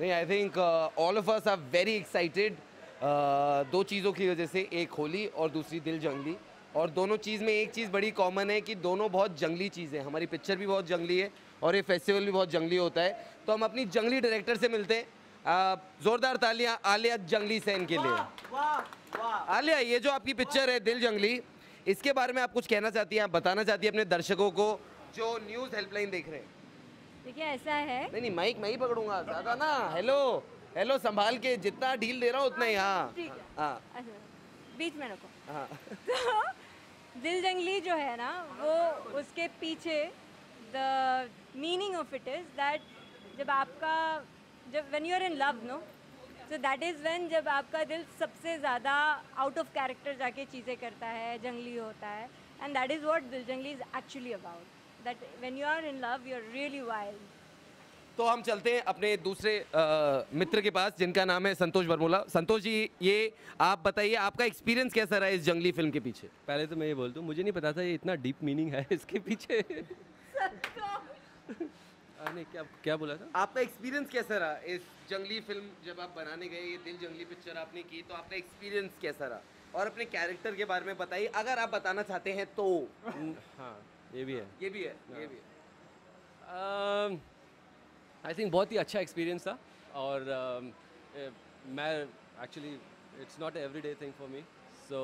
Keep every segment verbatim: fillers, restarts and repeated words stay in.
नहीं, I think all of us are very excited दो चीज़ों की वजह से, एक होली और दूसरी दिल जंगली। और दोनों चीज़ में एक चीज़ बड़ी कॉमन है कि दोनों बहुत जंगली चीज़ें हैं। हमारी पिक्चर भी बहुत जंगली है और ये फेस्टिवल भी बहुत जंगली होता है। तो हम अपनी जंगली डायरेक्टर से मिलते हैं। uh, ज़ोरदार तालियां आलिया जंगली सेन के लिए। वाह वाह। आलिया, ये जो आपकी पिक्चर है दिल जंगली, इसके बारे में आप कुछ कहना चाहती हैं, आप बताना चाहती हैं अपने दर्शकों को जो न्यूज़ हेल्पलाइन देख रहे हैं? देखिए ऐसा है, नहीं नहीं, माइक मैं ही पकड़ूंगा ज़्यादा ना। हेलो हेलो, संभाल के, जितना ढील दे रहा हूँ उतना ही। हाँ ठीक है। हाँ अच्छा, बीच में रखो। हाँ। तो दिल जंगली जो है ना, वो उसके पीछे the meaning of it is that जब आपका जब when you are in love no, so that is when जब आपका दिल सबसे ज़्यादा आउट ऑफ कैरेक्टर जाके चीज़ें करता है, जंगली होता है। And that is what Dil Junglee is actually about, that when you are in love you are really wild. तो हम चलते हैं अपने दूसरे आ, मित्र के पास जिनका नाम है संतोष बरमूला। संतोष जी, ये आप बताइए आपका एक्सपीरियंस कैसा रहा इस जंगली फिल्म के पीछे? पहले तो मैं ये बोल दूं, मुझे नहीं पता था ये इतना डीप मीनिंग है इसके पीछे। नहीं, क्या क्या बोला था? आपका एक्सपीरियंस कैसा रहा इस जंगली फिल्म, जब आप बनाने गए, ये दिल जंगली पिक्चर आपने की, तो आपका एक्सपीरियंस कैसा रहा? और अपने कैरेक्टर के बारे में बताइए, अगर आप बताना चाहते हैं तो। हाँ, ये भी है, ये भी है, ये भी है। आई थिंक बहुत ही अच्छा एक्सपीरियंस था। और uh, मैं actually it's not everyday thing for me, so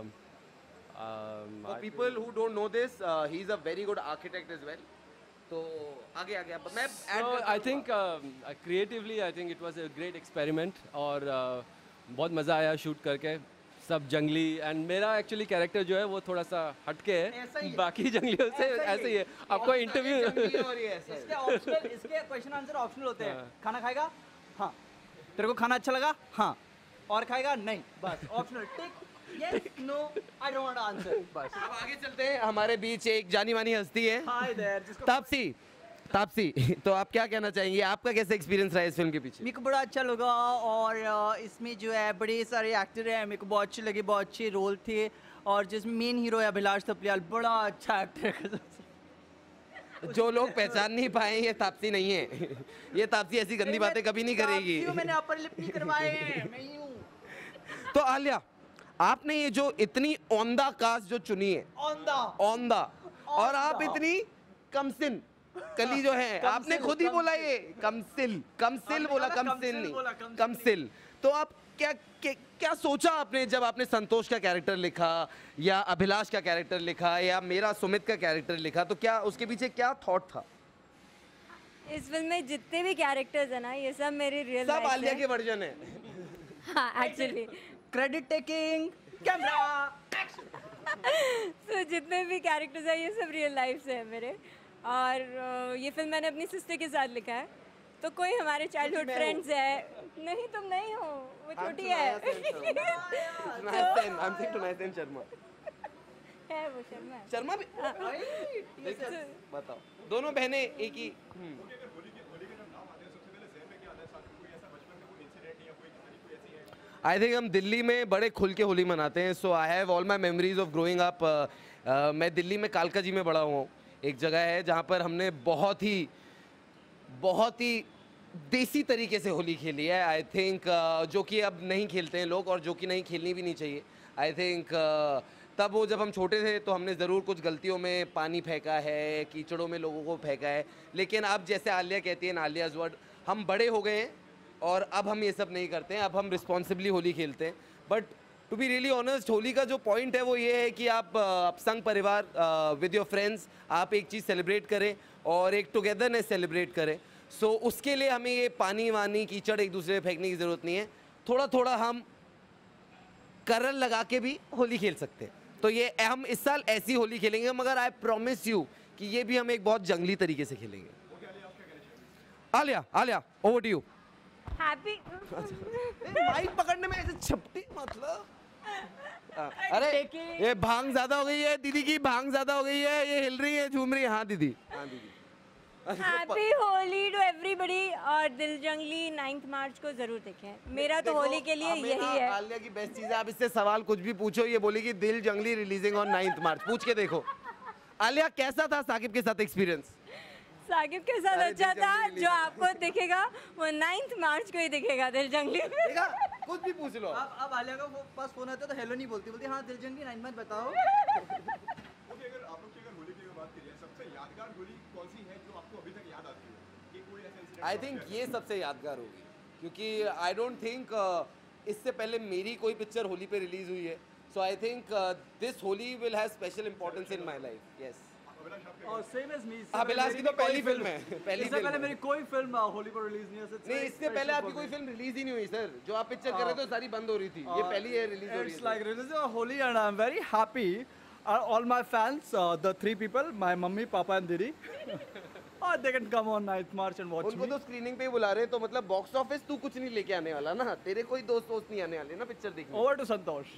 for people who don't know this, he is a very good architect as well. तो आगे आगे आप मैं I think creatively I think it was a great experiment. और uh, बहुत मज़ा आया shoot करके, सब जंगली। एंड मेरा एक्चुअली कैरेक्टर जो है वो थोड़ा सा हटके है बाकी जंगलियों से, ऐसे ही है। आपको इंटरव्यू इसके ऑप्शनल इसके क्वेश्चन आंसर ऑप्शनल होते हैं। खाना खाएगा? हाँ। तेरे को खाना अच्छा लगा? हाँ। और खाएगा? नहीं। बस optional, tick yes no I don't want to answer. बस अब आगे चलते हैं। हमारे बीच एक जानी मानी हस्ती है, हाय देयर, जिसको तापसी। तापसी, तो आप क्या कहना चाहेंगे, आपका कैसा एक्सपीरियंस रहा इस फिल्म के पीछे? मेरे को बड़ा अच्छा लगा। और इसमें जो है बड़े सारे एक्टर हैं, मेरे को बहुत अच्छे लगे, बहुत अच्छे रोल थे। और जिसमें मेन हीरो है अभिलाष थपलियाल, बड़ा अच्छा एक्टर है। जो लोग पहचान नहीं पाए ये तापसी नहीं है। ये तापसी ऐसी गंदी बातें कभी नहीं करेगी। मैंने अपर लिप नहीं करवाए हैं, मैं ही हूँ। तो आलिया, आपने ये जो इतनी औंदा कास्ट जो चुनी है, औंदा औंदा, और आप इतनी कमसिन कली जो है, आपने खुद ही बोला ये कमसिल, कमसिल बोला, कमसिल नहीं, कमसिल। तो आप क्या क्या, क्या सोचा आपने जब आपने संतोष का कैरेक्टर लिखा या अभिलाष का कैरेक्टर लिखा या मेरा सुमित का कैरेक्टर लिखा, तो क्या उसके पीछे क्या थॉट था? इस फिल्म में जितने भी कैरेक्टर्स हैं ना, ये सब मेरे रियल सब आलिया के वर्जन है। हाँ actually, credit taking, camera. So जितने भी कैरेक्टर्स हैं ये सब रियल लाइफ से है मेरे। और uh, ये फिल्म मैंने अपनी सिस्टर के साथ लिखा है। तो कोई हमारे चाइल्डहुड फ्रेंड्स है, नहीं तुम नहीं हो, वो छोटी है। है वो शर्मा है। शर्मा भी बताओ, दोनों बहनें एक ही। आई थिंक हम दिल्ली में बड़े खुल के होली मनाते हैं। So I have all my memories of growing up. मैं दिल्ली में कालका जी में बड़ा हुआ हूँ। एक जगह है जहाँ पर हमने बहुत ही बहुत ही देसी तरीके से होली खेली है। आई थिंक uh, जो कि अब नहीं खेलते हैं लोग, और जो कि नहीं खेलनी भी नहीं चाहिए। आई थिंक uh, तब वो जब हम छोटे थे तो हमने ज़रूर कुछ गलतियों में पानी फेंका है, कीचड़ों में लोगों को फेंका है। लेकिन अब जैसे आलिया कहती है, आलियाज़ वर्ड, हम बड़े हो गए हैं और अब हम ये सब नहीं करते हैं। अब हम रिस्पॉन्सिबली होली खेलते हैं। But to be really honest, Holi का जो पॉइंट है वो ये है कि आप आप संग परिवार विद योर फ्रेंड्स आप एक चीज़ सेलिब्रेट करें और एक टुगेदरनेस सेलिब्रेट करें। सो so, उसके लिए हमें ये पानी वानी कीचड़ एक दूसरे में फेंकने की ज़रूरत नहीं है। थोड़ा थोड़ा हम करल लगा के भी होली खेल सकते हैं। तो ये हम इस साल ऐसी होली खेलेंगे, मगर आई प्रॉमिस यू कि ये भी हम एक बहुत जंगली तरीके से खेलेंगे। Aleya, Aleya over to you. Happy mic पकड़ने में ऐसे छपटी मतलब। अरे ये भांग ज्यादा हो गई है दीदी की, भांग ज्यादा हो गई है, ये हिल रही है, झूम रही है। हाँ दीदी, हाँ दीदी। Happy Holi to everybody. और दिल जंगली नाइन्थ मार्च को जरूर देखें। मेरा तो होली के लिए यही है। आलिया की बेस्ट चीज है, आप इससे सवाल कुछ भी पूछो, ये बोलेगी दिल जंगली रिलीजिंग ऑन नाइन्थ मार्च। पूछ के देखो। आलिया, कैसा था साकिब के साथ एक्सपीरियंस? साकिब के साथ अरे अच्छा दिल था, जंगली release जो आपको दिखेगा वो नाइन्थ मार्च को ही दिखेगा दिल जंगली में। देखा, कुछ भी पूछ लो। अब अब आलिया का वो पास फोन आता है तो हेलो नहीं बोलती, बोलती हाँ दिल जंगली नाइन मंथ बताओ। ओके, अगर आप लोग की अगर होली की अगर बात करिए, सबसे यादगार होली कौन सी है जो आपको अभी तक याद आती है? ये कोई ऐसा इंसिडेंट आई थिंक ये सबसे यादगार होगी, क्योंकि आई डोंट थिंक इससे पहले मेरी कोई पिक्चर होली पे रिलीज हुई है। So I think this Holi will have special importance in my life. Yes, और सेम एज मी। अभिलाष की तो पहली फिल्म है, पहली इससे फिल्म पहले है। मेरी कोई फिल्म होली पर रिलीज नहीं है। नहीं, इससे पहले आपकी कोई फिल्म रिलीज ही नहीं हुई सर। जो आप पिक्चर कर रहे थे वो सारी बंद हो रही थी, ये पहली है रिलीज हो रही It's है। like release of Holi and I'm very happy. Uh, all my fans, uh, the three people, my mummy, papa and Didi, uh, they can come on ninth March and watch उनको me. तो screening पे ही बुला रहे हैं, तो मतलब box office तू कुछ नहीं लेके आने वाला ना, तेरे कोई दोस्त दोस्त नहीं आने वाले ना पिक्चर देखने। Over to Santosh.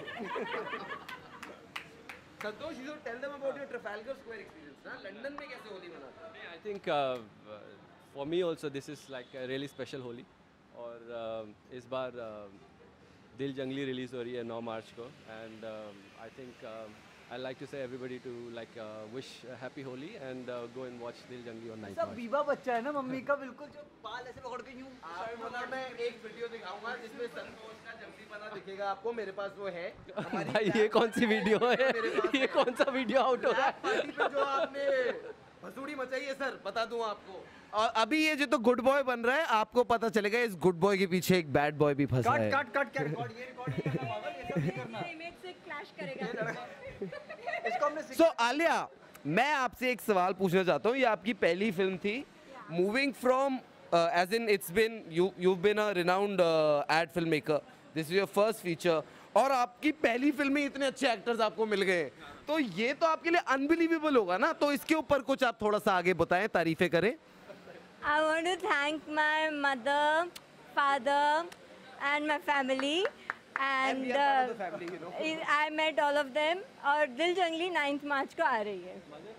Santosh, you should tell them about your Trafalgar Square experience ना, लंदन में कैसे होली मनाते हैं? I think uh, for me also this is like a really special Holi. और uh, इस बार uh, दिल जंगली रिलीज हो रही है नौ मार्च को, and I think I like to say everybody to like wish happy Holi and go and watch Dil Junglee on night सब मार्च। बीबा बच्चा है ना मम्मी का, बिल्कुल जो बाल ऐसे पकड़ के यूं। आपको ना मैं एक वीडियो दिखाऊंगा जिसमें संतोष का जंगलीपना दिखेगा आपको, मेरे पास वो है। हमारी भाई ये कौन सी वीडियो है? ये कौन सा वीडियो आउट हो रहा है? पार्टी पे जो आपने भसूड़ी मचाई है सर, बता दूं आपको। और अभी ये जो तो गुड बॉय बन रहा है, आपको पता चलेगा इस गुड बॉय के पीछे एक बैड बॉय भी फंसा है। कट कट कट क्या रिकॉर्ड, ये रिकॉर्ड नहीं करना पागल, ये सब नहीं करना। इमेज से क्लैश करेगा। इसको हमने सो आलिया, मैं आपसे एक सवाल पूछना चाहता हूँ। ये आपकी पहली फिल्म थी, moving from as in it's been you you been a renowned ad film maker, this is your first feature, और आपकी पहली फिल्म में इतने अच्छे एक्टर्स आपको मिल गए, तो ये तो आपके लिए अनबिलीवेबल होगा ना। तो इसके ऊपर कुछ आप थोड़ा सा आगे बताएं, तारीफें करें। I want to thank my mother, father, and my family. And we are part of the uh, family, you know. I I met all of them. और दिल जंगली नाइन्थ मार्च को आ रही है।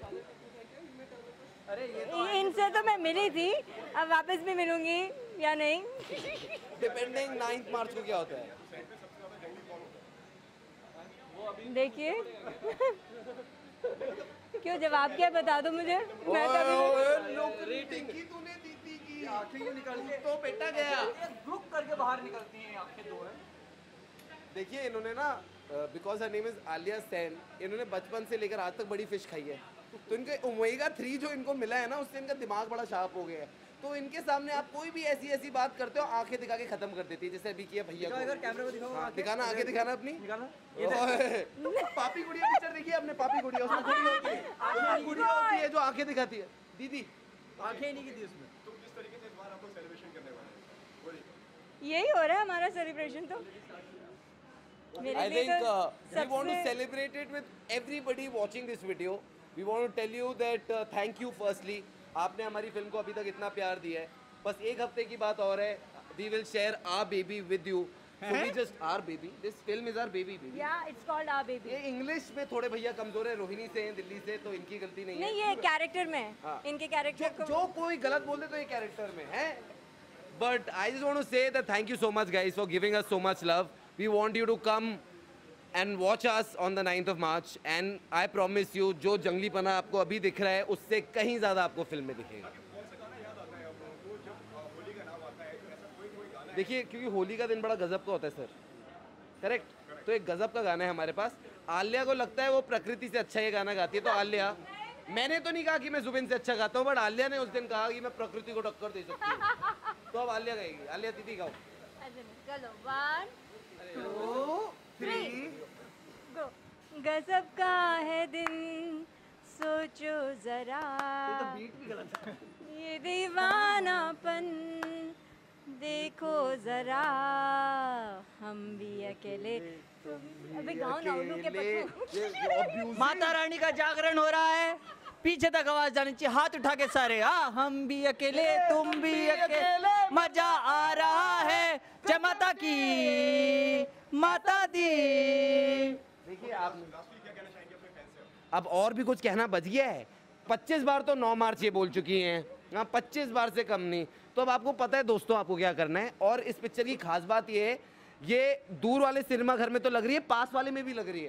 अरे ये तो इनसे तो मैं मिली थी, अब वापस भी मिलूंगी या नहीं। डिपेंडिंग नाइन्थ मार्च को क्या होता है। देखिए क्यों, जवाब क्या बता दो मुझे। मैं तो अभी नौकरी टिंकी तूने दी थी की आंखें यूं निकल के तो बेटा गया। ग्रुप करके बाहर निकलती हैं आंखें दो है। देखिए इन्होंने ना, बिकॉज हर नेम इज आलिया सेन, इन्होंने बचपन से लेकर आज तक बड़ी फिश खाई है, तो इनके ओमेगा थ्री जो इनको मिला है ना, उससे इनका दिमाग बड़ा शार्प हो गया है। तो इनके सामने आप कोई भी ऐसी ऐसी बात करते हो, आंखें दिखा के खत्म कर देती है, जैसे अभी किया भैया दिखाओ, को। अगर कैमरे को दिखाओ, हाँ, आंखें। दिखाना, आगे दिखाना अपनी। निकालना। ओए, पापी गुड़िया पिक्चर देखिए आपने, पापी गुड़िया, उसमें गुड़िया होती है, उसमें गुड़िया होती है जो आंखें दिखाती है। दीदी आंखें ही नहीं की थी उसमें। तो किस तरीके से इस बार आप लोग सेलिब्रेशन करने वाले हैं होली? यही हो रहा है हमारा सेलिब्रेशन। तो मेरे I लिए think तो uh, we want to सबसे- celebrate it with everybody watching this video. We want to tell you that uh, thank you firstly. आपने हमारी फिल्म को अभी तक इतना प्यार दिया है। बस एक हफ्ते की बात और है, we will share our baby with you. So we just our baby. This film is our baby baby. Yeah, it's called Our Baby. ये इंग्लिश में थोड़े भैया कमजोर है, रोहिणी से हैं दिल्ली से, तो इनकी गलती नहीं है। नहीं, ये कैरेक्टर में, हाँ। इनके जो, कैरेक्टर को जो कोई गलत बोल दे तो ये कैरेक्टर में है। But I just want to say that thank you so much guys for giving us so much love. We want you to come and watch us on the ninth of March, and I promise you जो जंगलीपना आपको अभी दिख रहा है उससे कहीं ज़्यादा आपको फिल्म में दिखेगा। देखिए क्योंकि होली का दिन बड़ा गजब का होता है सर, करेक्ट, तो एक गजब का गाना है हमारे पास। आलिया को लगता है वो प्रकृति से अच्छा ये गाना गाती है, तो आलिया, मैंने तो नहीं कहा कि मैं जुबिन से अच्छा गाता हूँ, बट आलिया ने उस दिन कहा कि मैं प्रकृति को टक्कर दे सकती हूँ, तो अब आलिया गाएगी। आलिया दीदी गाओ। चलो वन टू थ्री गो। गजब का है दिन सोचो जरा, बीट भी गलत है। ये दीवानापन देखो जरा, हम भी अकेले। अबे गाओ ना उल्लू के पत्तू। माता रानी का जागरण हो रहा है, पीछे तक आवाज जानी चाहिए, हाथ उठा के सारे। हाँ, हम भी अकेले, तुम भी अकेले, मजा आ रहा है, जय माता की, माता दी। देखिए आप अब और भी कुछ कहना बच गया है। पच्चीस बार तो नौ मार्च ये बोल चुकी हैं, हाँ पच्चीस बार से कम नहीं। तो अब आपको पता है दोस्तों आपको क्या करना है। और इस पिक्चर की खास बात ये है, ये दूर वाले सिनेमा घर में तो लग रही है, पास वाले में भी लग रही है।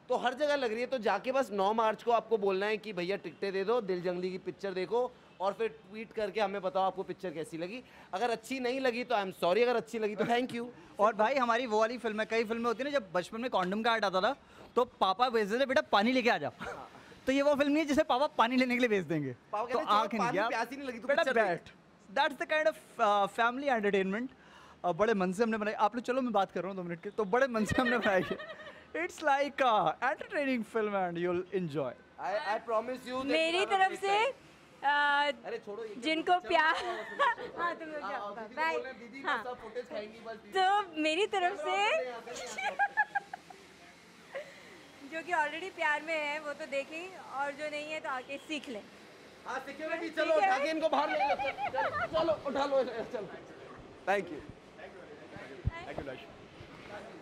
तो हर जगह लग रही है। तो जाके बस नौ मार्च को आपको बोलना है कि भैया टिकटें दे दो, दिल जंगली की पिक्चर देखो, और फिर ट्वीट करके हमें बताओ आपको पिक्चर कैसी लगी। अगर अच्छी नहीं लगी तो आई एम सॉरी, अगर अच्छी लगी तो थैंक यू। और भाई हमारी वो वाली फिल्म है, कई फिल्में होती है ना, जब बचपन में कॉन्डम का ऐड आता था तो पापा भेजते थे बेटा पानी लेके आ जा। तो ये वो फिल्म नहीं है जिसे पापा पानी लेने के लिए भेज देंगे। पापा तो कहते हैं, आंख "चलो, नहीं पानी गया प्यास ही नहीं लगी, तू बेटा पिक्चर देख।" बैठ। That's the kind of family entertainment. बड़े मन से हमने बनाई। आप लोग चलो मैं बात कर रहा हूँ दो मिनट के, तो बड़े मन से हमने बनाई है। It's like entertaining film and you will enjoy. I I promise you मेरी तरफ से आ, अरे छोड़ो ये, जिनको चलो, प्यार आओ, सुनो, सुनो। हाँ तुम लोग आओ, जाओ, आओ, दीदी बाय। बोल रहे हैं, दीदी हाँ। सब फुटेज खाएंगी बस दीदी। तो मेरी तरफ से आते नहीं, आते नहीं। जो कि ऑलरेडी प्यार में है वो तो देखें, और जो नहीं है तो आके सीख लें। हाँ सिक्योरिटी चलो ठीक है। उठा के इनको बाहर ले लो, चलो, चलो, चलो उठा लो चलो। Thank you. थैंक यू लक्ष्य।